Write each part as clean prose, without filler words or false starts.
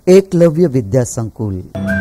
એકલવ્ય વિદ્યા સંકુલ.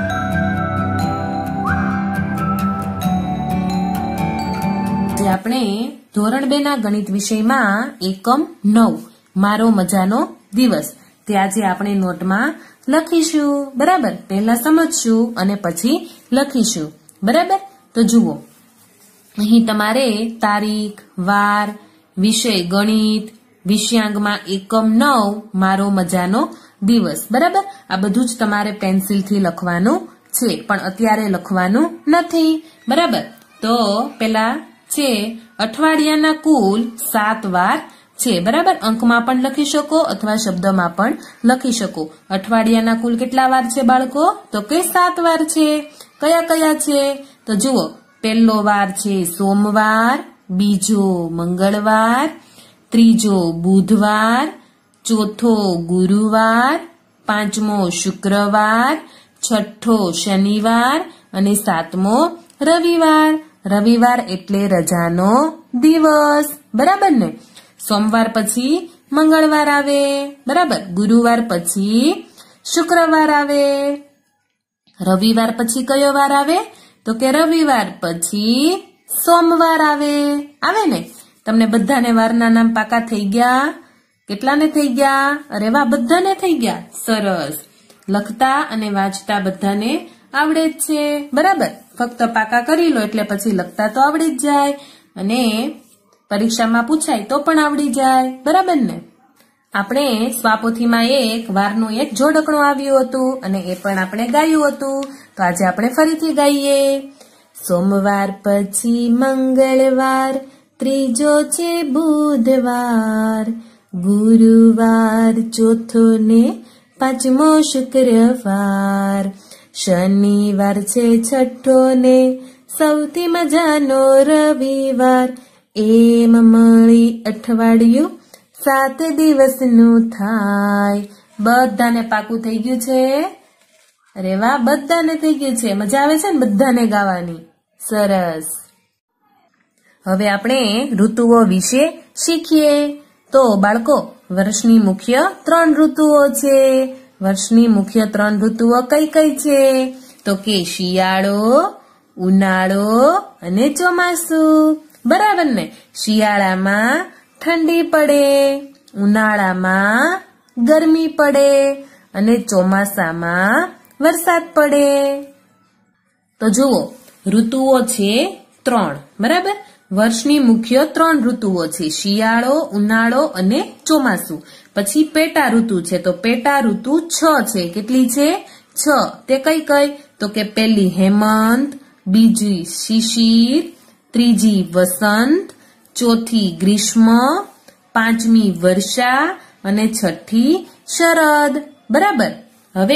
આપણે ધોરણ 2 ના ગણિત વિષયમાં એકમ 9 મારો મજાનો દિવસ તે આજે આપણે નોટમાં લખીશું. બરાબર, પહેલા સમજશું અને પછી લખીશું. બરાબર, તો જુઓ, અહીં તમારે તારીખ, વાર, વિષય ગણિત, વિષયાંગમાં એકમ 9 મારો મજાનો દિવસ. બરાબર, આ બધું જ તમારે પેન્સિલથી લખવાનું છે, પણ અત્યારે લખવાનું નથી. બરાબર, તો પેલા છે અઠવાડિયાના કુલ 7 વાર છે. બરાબર, અંકમાં પણ લખી શકો અથવા શબ્દમાં પણ લખી શકો. અઠવાડિયાના કુલ કેટલા વાર છે બાળકો? તો કે 7 વાર છે. કયા કયા છે? તો જુઓ, પહેલો વાર છે સોમવાર, બીજો મંગળવાર, ત્રીજો બુધવાર, ચોથો ગુરુવાર, પાંચમો શુક્રવાર, છઠ્ઠો શનિવાર અને સાતમો રવિવાર. રવિવાર એટલે રજાનો દિવસ. બરાબર ને? સોમવાર પછી મંગળવાર આવે. બરાબર, ગુરુવાર પછી શુક્રવાર આવે. રવિવાર પછી કયો વાર આવે? તો કે રવિવાર પછી સોમવાર આવે. આવે ને? તમને બધાને વારના નામ પાકા થઈ ગયા? કેટલાને થઈ ગયા? અરે વાહ, બધાને થઈ ગયા. સરસ. લખતા અને વાંચતા બધાને આવડે જ છે. બરાબર, ફક્ત પાકા કરી લો એટલે પછી લખતા તો આવડી જ જાય અને પરીક્ષામાં પૂછાય તો પણ આવડી જાય. બરાબર ને? આપણે સ્વાપોથીમાં એક વારનું એક જોડકણું આવ્યું હતું અને એ પણ આપણે ગાયું હતું. તો આજે આપણે ફરીથી ગાઈએ. સોમવાર પછી મંગળવાર, ત્રીજો છે બુધવાર, ગુરુવાર ચોથો ને પાંચમો શુક્રવાર, શનિવાર છે છઠ્ઠો ને સૌથી મજાનો રવિવાર, એમ મળી અઠવાડિયું 7 દિવસનું થાય. બધાને પાકું થઈ ગયું છે? અરે વાહ, બધાને થઈ ગયું છે. મજા આવે છે ને બધાને ગાવાની? સરસ. હવે આપણે ઋતુઓ વિશે શીખીએ. તો બાળકો, વર્ષની મુખ્ય 3 ઋતુઓ છે. વર્ષની મુખ્ય 3 ઋતુઓ કઈ કઈ છે? તો કે શિયાળો, ઉનાળો અને ચોમાસું. બરાબર ને? શિયાળામાં ઠંડી પડે, ઉનાળામાં ગરમી પડે અને ચોમાસામાં વરસાદ પડે. તો જુઓ, ઋતુઓ છે 3. બરાબર, વર્ષની મુખ્ય 3 ઋતુઓ છે: શિયાળો, ઉનાળો અને ચોમાસું. પછી પેટા ઋતુ છે. તો પેટા ઋતુ 6 છે. કેટલી છે? 6. તે કઈ કઈ? તો કે પહેલી હેમંત, બીજી શિશિર, ત્રીજી વસંત, ચોથી ગ્રીષ્મ, પાંચમી વર્ષા અને છઠ્ઠી શરદ. બરાબર, હવે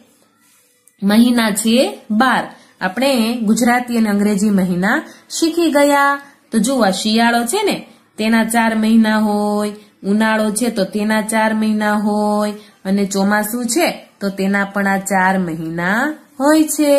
મહિના છે 12. આપણે ગુજરાતી અને અંગ્રેજી મહિના શીખી ગયા. તો જુઓ, શિયાળો છે ને તેના 4 મહિના હોય, ઉનાળો છે તો તેના 4 મહિના હોય અને ચોમાસું છે તો તેના પણ આ 4 મહિના હોય છે.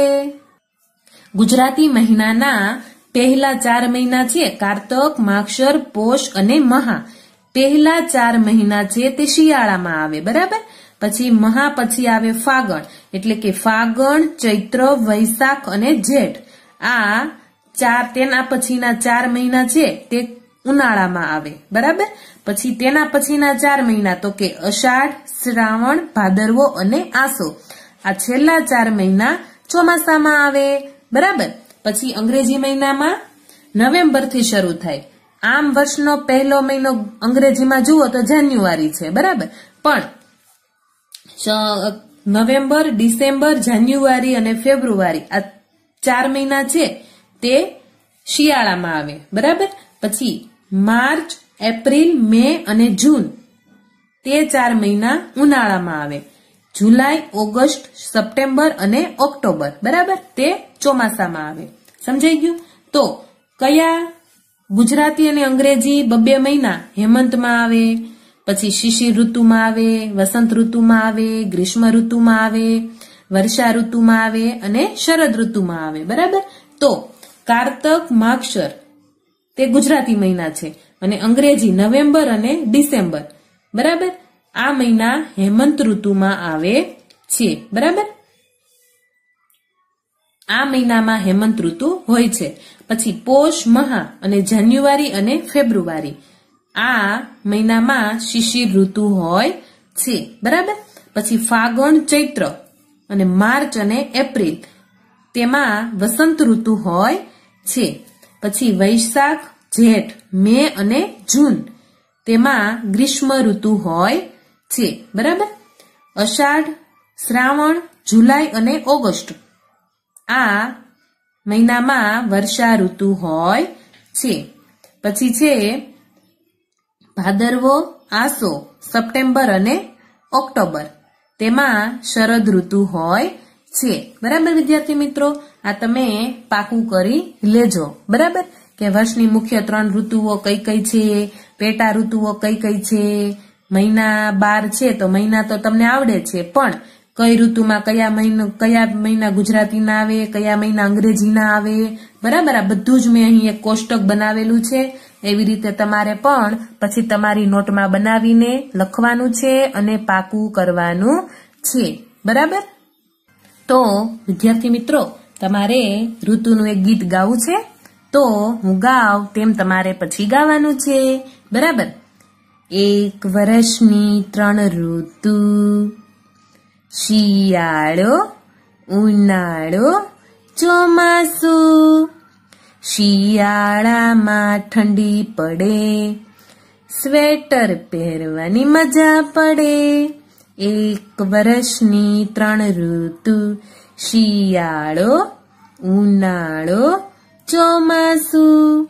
ગુજરાતી મહિનાના પહેલા 4 મહિના છે કારતક, માગશર, પોષ અને મહા. પહેલા 4 મહિના છે તે શિયાળામાં આવે. બરાબર, પછી મહા પછી આવે ફાગણ, એટલે કે ફાગણ, ચૈત્ર, વૈશાખ અને જેઠ. આ 4 તેના પછીના 4 મહિના છે તે ઉનાળામાં આવે. બરાબર, પછી તેના પછીના 4 મહિના તો કે અષાઢ, શ્રાવણ, ભાદરવો અને આસો. આ છેલ્લા 4 મહિના ચોમાસામાં આવે. બરાબર, પછી અંગ્રેજી મહિનામાં નવેમ્બર થી શરૂ થાય. આમ વર્ષનો પહેલો મહિનો અંગ્રેજીમાં જુઓ તો જાન્યુઆરી છે. બરાબર, પણ નવેમ્બર, ડિસેમ્બર, જાન્યુઆરી અને ફેબ્રુઆરી આ 4 મહિના છે તે શિયાળામાં આવે. બરાબર, પછી માર્ચ, એપ્રિલ, મે અને જૂન તે 4 મહિના ઉનાળામાં આવે. જુલાઈ, ઓગસ્ટ, સપ્ટેમ્બર અને ઓક્ટોબર બરાબર તે ચોમાસામાં આવે. સમજાઈ ગયું? તો કયા ગુજરાતી અને અંગ્રેજી 2 મહિના હેમંતમાં આવે, પછી શિશિર ઋતુમાં આવે, વસંત ઋતુમાં આવે, ગ્રીષ્મ ઋતુમાં આવે, વર્ષા ઋતુમાં આવે અને શરદ ઋતુમાં આવે. બરાબર, તો કારતક, માગશર તે ગુજરાતી મહિના છે અને અંગ્રેજી નવેમ્બર અને ડિસેમ્બર. બરાબર, આ મહિના હેમંત ઋતુમાં આવે છે, બરાબર. આ મહિનામાં હેમંત ઋતુ હોય છે. પછી પોષ, મહા અને જાન્યુઆરી અને ફેબ્રુઆરી આ મહિનામાં શિશિર ઋતુ હોય છે, બરાબર. પછી ફાગણ, ચૈત્ર અને માર્ચ અને એપ્રિલ તેમાં વસંત ઋતુ હોય છે. પછી વૈશાખ, જેઠ, મે અને જૂન તેમાં ગ્રીષ્મ ઋતુ હોય છે, બરાબર. અષાઢ, શ્રાવણ, જુલાઈ અને ઓગસ્ટ આ મહિનામાં વર્ષા ઋતુ હોય છે. પછી છે ભાદરવો, આસો, સપ્ટેમ્બર અને ઓક્ટોબર તેમાં શરદ ઋતુ હોય છે, બરાબર. વિદ્યાર્થી મિત્રો, આ તમે પાકું કરી લેજો, બરાબર, કે વર્ષની મુખ્ય 3 ઋતુઓ કઈ કઈ છે, પેટા ઋતુઓ કઈ કઈ છે. મહિના 12 છે તો મહિના તો તમને આવડે છે, પણ કઈ ઋતુમાં કયા મહિના ગુજરાતીના આવે, કયા મહિના અંગ્રેજીના આવે, બરાબર. આ બધું જ મેં અહીં એક કોષ્ટક બનાવેલું છે. એવી રીતે તમારે પણ પછી તમારી નોટમાં બનાવીને લખવાનું છે અને પાકું કરવાનું છે, બરાબર. તો વિદ્યાર્થી મિત્રો, તમારે ઋતુનું એક ગીત ગાવું છે, તો હું ગાવ તેમ તમારે પછી ગાવાનું છે, બરાબર. એક વર્ષની 3 ઋતુ, શિયાળો, ઉનાળો, ચોમાસું. શિયાળામાં ઠંડી પડે, સ્વેટર પહેરવાની મજા પડે. એક વર્ષની 3 ઋતુ, શિયાળો, ઉનાળો, ચોમાસું.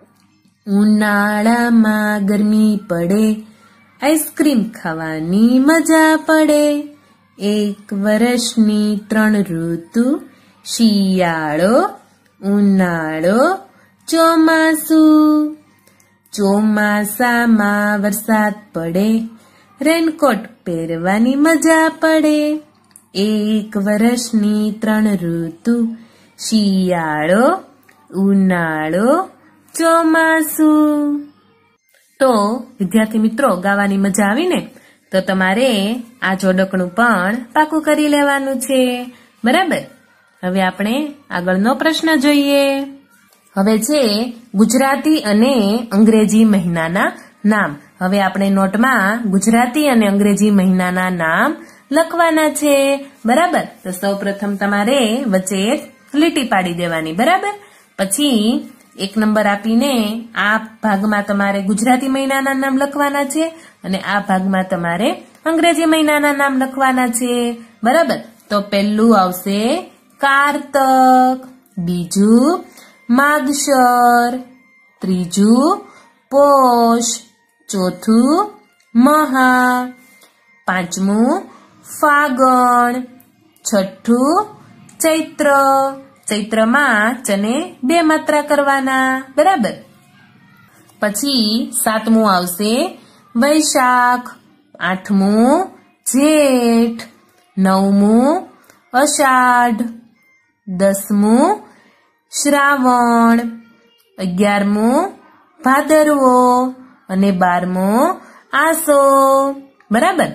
ઉનાળામાં ગરમી પડે, આઈસ્ક્રીમ ખાવાની મજા પડે. એક વર્ષની 3 ઋતુ, શિયાળો, ઉનાળો, ચોમાસું. ચોમાસામાં વરસાદ પડે, રેનકોટ પહેરવાની મજા પડે. એક વર્ષની 3 ઋતુ, શિયાળો, ઉનાળો, ચોમાસું. તો વિદ્યાર્થી મિત્રો, ગાવાની મજા આવી ને? તો તમારે આ જોડકણું પણ પાકું કરી લેવાનું છે, બરાબર. હવે આપણે આગળનો પ્રશ્ન જોઈએ. હવે છે ગુજરાતી અને અંગ્રેજી મહિનાના નામ. હવે આપણે નોટમાં ગુજરાતી અને અંગ્રેજી મહિનાના નામ લખવાના છે, બરાબર. તો સૌપ્રથમ તમારે વચ્ચે એક લીટી પાડી દેવાની, બરાબર. પછી 1 નંબર આપીને આ ભાગમાં તમારે ગુજરાતી મહિનાના નામ લખવાના છે અને આ ભાગમાં તમારે અંગ્રેજી મહિનાના નામ લખવાના છે, બરાબર. તો પહેલું આવશે કારતક, બીજું માગશર, ત્રીજું પોષ, ચોથું મહા, પાંચમું ફાગણ, છઠ્ઠું ચૈત્ર. ચૈત્રમાં ચને 2 માત્રા કરવાના, બરાબર. પછી 7મું આવશે વૈશાખ, 8મું જેઠ, 9મું અષાઢ, 10મું શ્રાવણ, 11મું ભાદરવો અને 12મું આસો, બરાબર.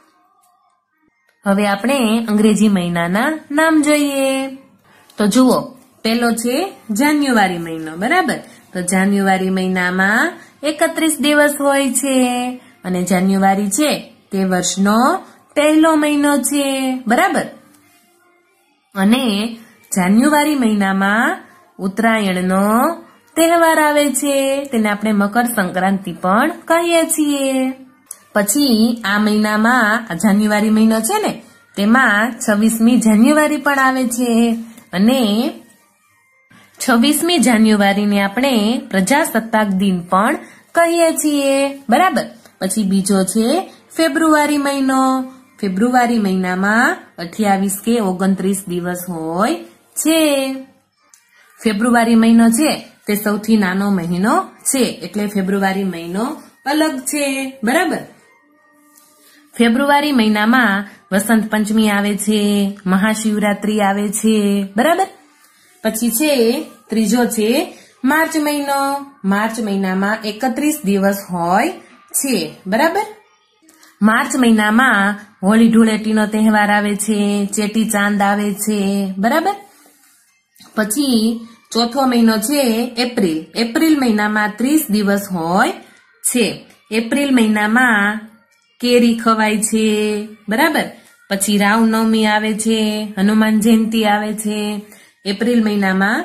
હવે આપણે અંગ્રેજી મહિનાના નામ જોઈએ. તો જુઓ, પહેલો છે જાન્યુઆરી મહિનો, બરાબર. તો જાન્યુઆરી મહિનામાં 31 દિવસ હોય છે અને જાન્યુઆરી છે તે વર્ષનો પહેલો મહિનો છે, બરાબર. અને જાન્યુઆરી મહિનામાં ઉત્તરાયણનો તહેવાર આવે છે, તેને આપણે મકર સંક્રાંતિ પણ કહીએ છીએ. પછી આ મહિનામાં જાન્યુઆરી મહિનો છે ને, તેમાં 26મી જાન્યુઆરી પણ આવે છે અને 26મી જાન્યુઆરીને આપણે પ્રજાસત્તાક દિન પણ કહીએ છીએ, બરાબર. પછી બીજો છે ફેબ્રુઆરી મહિનો. ફેબ્રુઆરી મહિનામાં 28 કે 29 દિવસ હોય છે. ફેબ્રુઆરી મહિનો છે તે સૌથી નાનો મહિનો છે, એટલે ફેબ્રુઆરી મહિનો અલગ છે, બરાબર. ફેબ્રુઆરી મહિનામાં વસંત પંચમી આવે છે, મહાશિવરાત્રી આવે છે, બરાબર. પછી છે ત્રીજો છે માર્ચ મહિનો. માર્ચ મહિનામાં 31 દિવસ હોય છે, બરાબર. માર્ચ મહિનામાં હોળી ધૂળેટીનો તહેવાર આવે છે, ચેટી ચાંદ આવે છે, બરાબર. પછી ચોથો મહિનો છે એપ્રિલ. એપ્રિલ મહિનામાં 30 દિવસ હોય છે. એપ્રિલ મહિનામાં કેરી ખવાય છે, બરાબર. પછી રામનવમી આવે છે, હનુમાન જયંતિ આવે છે. એપ્રિલ મહિનામાં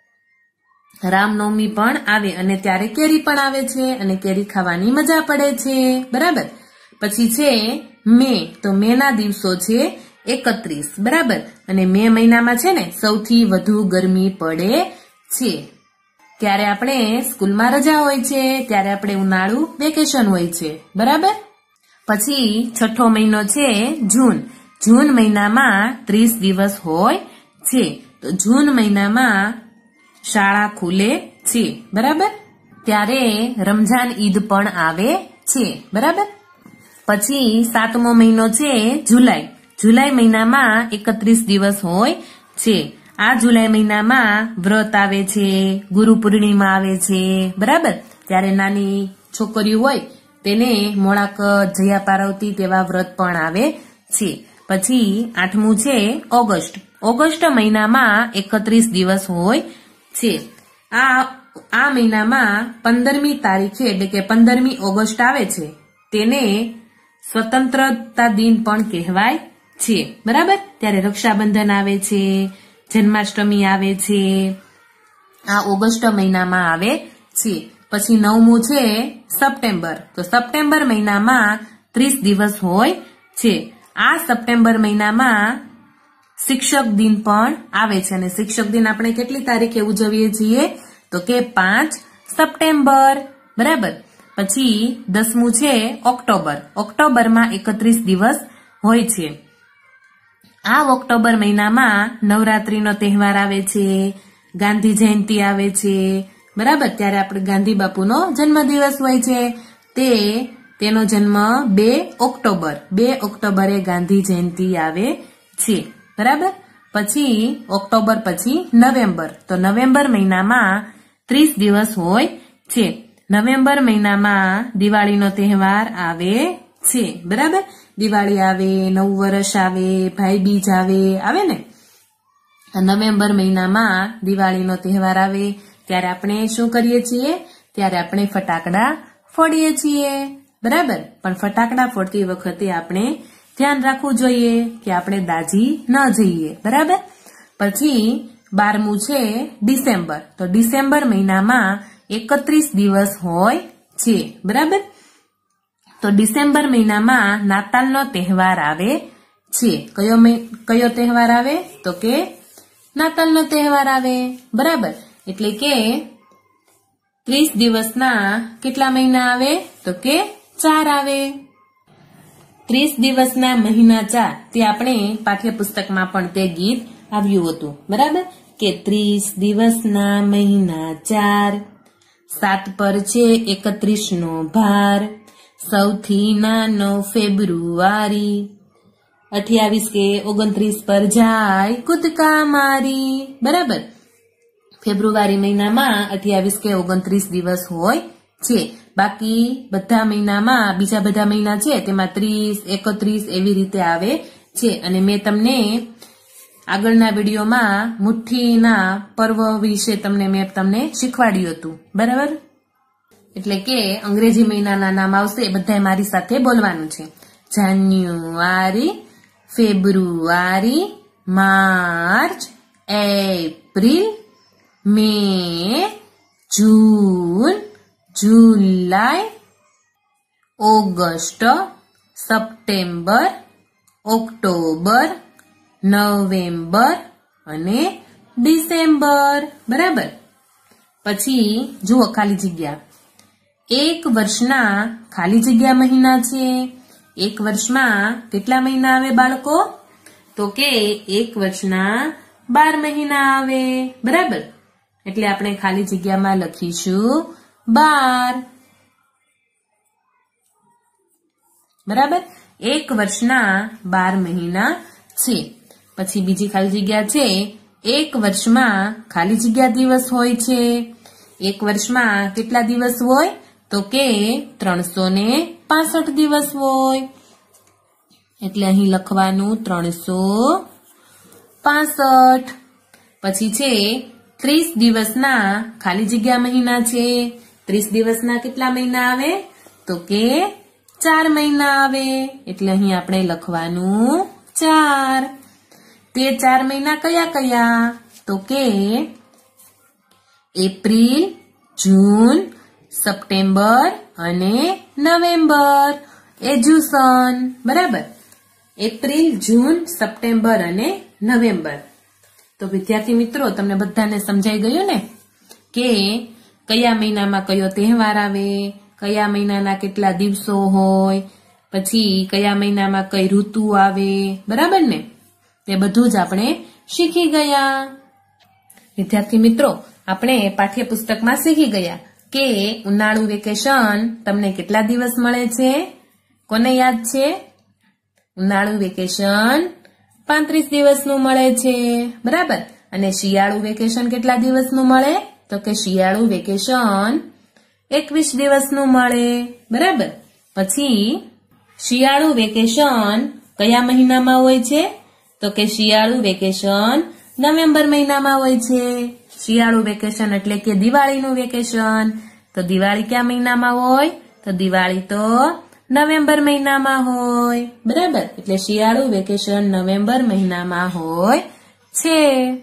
રામનવમી પણ આવે અને ત્યારે કેરી પણ આવે છે અને કેરી ખાવાની મજા પડે છે, બરાબર. પછી છે મે. તો મે ના દિવસો છે 31, બરાબર. અને મે મહિનામાં છે ને સૌથી વધુ ગરમી પડે છે. ત્યારે આપણે સ્કૂલમાં રજા હોય છે, ત્યારે આપણે ઉનાળુ વેકેશન હોય છે, બરાબર. પછી છઠ્ઠો મહિનો છે જૂન. જૂન મહિનામાં 30 દિવસ હોય છે. તો જૂન મહિનામાં શાળા ખુલે છે, બરાબર. ત્યારે રમઝાન ઈદ પણ આવે છે, બરાબર. પછી સાતમો મહિનો છે જુલાઈ. જુલાઈ મહિનામાં 31 દિવસ હોય છે. આ જુલાઈ મહિનામાં વ્રત આવે છે, ગુરુ પૂર્ણિમા આવે છે, બરાબર. ત્યારે નાની છોકરીઓ હોય તેને મોળાક જયા પાર્વતી તેવા વ્રત પણ આવે છે. પછી આઠમું છે ઓગસ્ટ. ઓગસ્ટ મહિનામાં 31 દિવસ હોય છે. આ મહિનામાં 15મી તારીખે એટલે કે 15મી ઓગસ્ટ આવે છે તેને સ્વતંત્રતા દિન પણ કહેવાય છે, બરાબર. ત્યારે રક્ષાબંધન આવે છે, જન્માષ્ટમી આવે છે. આ ઓગસ્ટ મહિનામાં આવે છે. પછી નવમું છે સપ્ટેમ્બર. તો સપ્ટેમ્બર મહિનામાં 30 દિવસ હોય છે. આ સપ્ટેમ્બર મહિનામાં શિક્ષક દિન પણ આવે છે અને શિક્ષક દિન આપણે કેટલી તારીખે ઉજવીએ છીએ તો કે 5 સપ્ટેમ્બર, બરાબર. પછી 10મું છે ઓક્ટોબર. ઓક્ટોબરમાં 31 દિવસ હોય છે. આ ઓક્ટોબર મહિનામાં નવરાત્રીનો તહેવાર આવે છે, ગાંધી જયંતિ આવે છે, બરાબર. ત્યારે આપણે ગાંધી બાપુનો જન્મદિવસ હોય છે. તેનો જન્મ 2 ઓક્ટોબર. 2 ઓક્ટોબરે ગાંધી જયંતિ આવે છે, બરાબર. પછી ઓક્ટોબર પછી નવેમ્બર. તો નવેમ્બર મહિનામાં 30 દિવસ હોય છે. નવેમ્બર મહિનામાં દિવાળીનો તહેવાર આવે છે, બરાબર. દિવાળી આવે, નવું વર્ષ આવે, ભાઈબીજ આવે ને. નવેમ્બર મહિનામાં દિવાળીનો તહેવાર આવે ત્યારે આપણે શું કરીએ છીએ? ત્યારે આપણે ફટાકડા ફોડીએ છીએ, બરાબર. પણ ફટાકડા ફોડતી વખતે આપણે ધ્યાન રાખવું જોઈએ કે આપણે દાઝી ન જઈએ, બરાબર. પછી 12મું છે ડિસેમ્બર. તો ડિસેમ્બર મહિનામાં 31 દિવસ હોય છે, બરાબર. તો ડિસેમ્બર મહિનામાં નાતાલનો તહેવાર આવે છે. કયો તહેવાર આવે તો કે નાતાલનો તહેવાર આવે, બરાબર. એટલે કે 30 દિવસના કેટલા મહિના આવે તો કે 4 આવે. 30 દિવસના મહિના 4 તે આપણે પાઠ્યપુસ્તકમાં પણ તે ગીત આવ્યું હતું, બરાબર. કે 30 દિવસના મહિના 4, 7 પર છે 31નો ભાર, સૌથી નાનો ફેબ્રુઆરી, 28 કે 29 પર જાય કૂદકા મારી, બરાબર. ફેબ્રુઆરી મહિનામાં 28 કે 29 દિવસ હોય છે. બાકી બધા મહિનામાં બીજા બધા મહિના છે તેમાં 30, 31 એવી રીતે આવે છે. અને મેં તમને આગળના વિડીયોમાં મુઠ્ઠીના પર્વ વિશે મેં તમને શીખવાડ્યું હતું, બરાબર. એટલે કે અંગ્રેજી મહિનાના નામ આવશે એ બધા મારી સાથે બોલવાનું છે. January, February, March, April, May, June, July, August, September, October, November અને ડિસેમ્બર, બરાબર. પછી જુઓ ખાલી જગ્યા. એક વર્ષના ખાલી જગ્યા મહિના છે. એક વર્ષમાં કેટલા મહિના આવે બાળકો તો કે એક વર્ષના 12 મહિના આવે, બરાબર. એટલે આપણે ખાલી જગ્યામાં લખીશું 12, બરાબર. એક વર્ષના 12 મહિના છે. પછી બીજી ખાલી જગ્યા છે. એક વર્ષમાં ખાલી જગ્યા દિવસ હોય છે. એક વર્ષમાં કેટલા દિવસ હોય તો કે 365 દિવસ હોય. એટલે અહીં લખવાનું 365. પછી છે 30 દિવસના ખાલી જગ્યા મહિના છે. 30 દિવસના કેટલા મહિના આવે? તો કે 4 મહિના આવે. એટલે અહીં આપણે લખવાનું 4. તે 4 મહિના કયા કયા? તો કે એપ્રિલ, જૂન, સપ્ટેમ્બર અને નવેમ્બર. એજ્યુશન, બરાબર. એપ્રિલ, જૂન, સપ્ટેમ્બર અને નવેમ્બર. તો વિદ્યાર્થી મિત્રો, તમને બધાને સમજાઈ ગયું ને કે કયા મહિનામાં કયો તહેવાર આવે, કયા મહિનાના કેટલા દિવસો હોય, પછી કયા મહિનામાં કઈ ઋતુ આવે, બરાબર ને? તે બધું જ આપણે શીખી ગયા. વિદ્યાર્થી મિત્રો, આપણે પાઠ્યપુસ્તકમાં શીખી ગયા કે ઉનાળુ વેકેશન તમને કેટલા દિવસ મળે છે? કોને યાદ છે? ઉનાળુ વેકેશન 35 દિવસનું મળે છે, બરાબર. અને શિયાળુ વેકેશન કેટલા દિવસનું મળે? તો કે શિયાળુ વેકેશન 21 દિવસનું મળે, બરાબર. પછી શિયાળુ વેકેશન કયા મહિનામાં હોય છે? તો કે શિયાળુ વેકેશન નવેમ્બર મહિનામાં હોય છે. શિયાળુ વેકેશન એટલે કે દિવાળીનું વેકેશન. તો દિવાળી કયા મહિનામાં હોય? તો દિવાળી તો નવેમ્બર મહિનામાં હોય, બરાબર. એટલે શિયાળુ વેકેશન નવેમ્બર મહિનામાં હોય છે.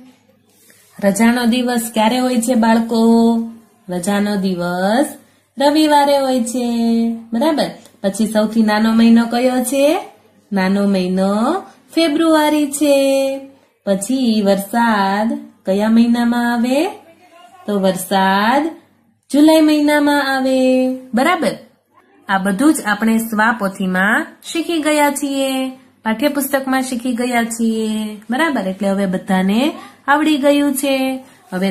રજાનો દિવસ ક્યારે હોય છે બાળકો? રજાનો દિવસ રવિવારે હોય છે, બરાબર. પછી સૌથી નાનો મહિનો કયો છે? નાનો મહિનો ફેબ્રુઆરી છે. પછી વરસાદ કયા મહિનામાં આવે? તો વરસાદ જુલાઈ મહિનામાં આવે, બરાબર. આ બધું જ આપણે સ્વાપોથીમાં શીખી ગયા છીએ, પાઠ્યપુસ્તકમાં શીખી ગયા છીએ, બરાબર. એટલે હવે બધાને આવડી ગયું છે. હવે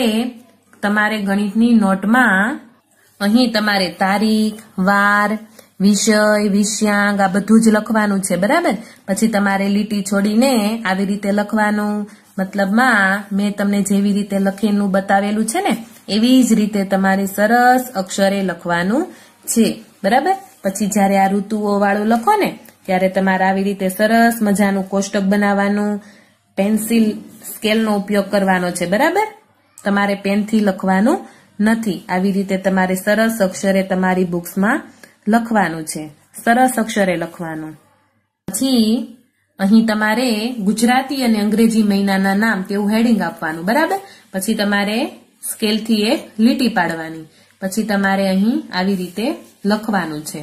તમારે ગણિતની નોટમાં અહીં તમારે તારીખ, વાર, વિષય, વિષયાંક આ બધું જ લખવાનું છે, બરાબર. પછી તમારે લીટી છોડીને આવી રીતે લખવાનું. મતલબમાં મેં તમને જેવી રીતે લખેલું બતાવેલું છે ને એવી જ રીતે તમારે સરસ અક્ષરે લખવાનું છે, બરાબર. પછી જ્યારે આ ઋતુઓ વાળું લખો ને ત્યારે તમારે આવી રીતે સરસ મજાનું કોષ્ટક બનાવવાનું, પેન્સિલ સ્કેલનો ઉપયોગ કરવાનો છે, બરાબર. તમારે પેનથી લખવાનું નથી. આવી રીતે તમારે સરસ અક્ષરે તમારી બુક્સમાં લખવાનું છે, સરસ અક્ષરે લખવાનું. પછી અહીં તમારે ગુજરાતી અને અંગ્રેજી મહિનાના નામ તેવું હેડિંગ આપવાનું, બરાબર. પછી તમારે સ્કેલથી એક લીટી પાડવાની. પછી તમારે અહીં આવી રીતે લખવાનું છે.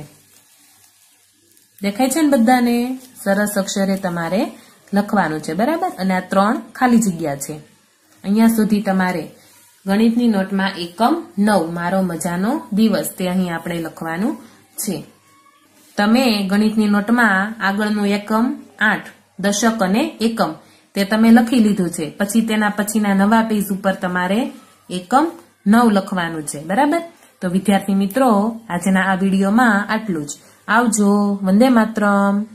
દેખાય છે ને બધાને? સરસ અક્ષરે તમારે લખવાનું છે, બરાબર. અને આ 3 ખાલી જગ્યા છે. અહીંયા સુધી તમારે ગણિતની નોટમાં એકમ 9 મારો મજાનો દિવસ તે અહીં આપણે લખવાનું છે. તમે ગણિતની નોટમાં આગળનું એકમ 8 દશક અને એકમ તે તમે લખી લીધું છે. પછી તેના પછીના નવા પેજ ઉપર તમારે એકમ 9 લખવાનું છે, બરાબર. તો વિદ્યાર્થી મિત્રો, આજના આ વિડીયોમાં આટલું જ. આવજો. વંદે માતરમ.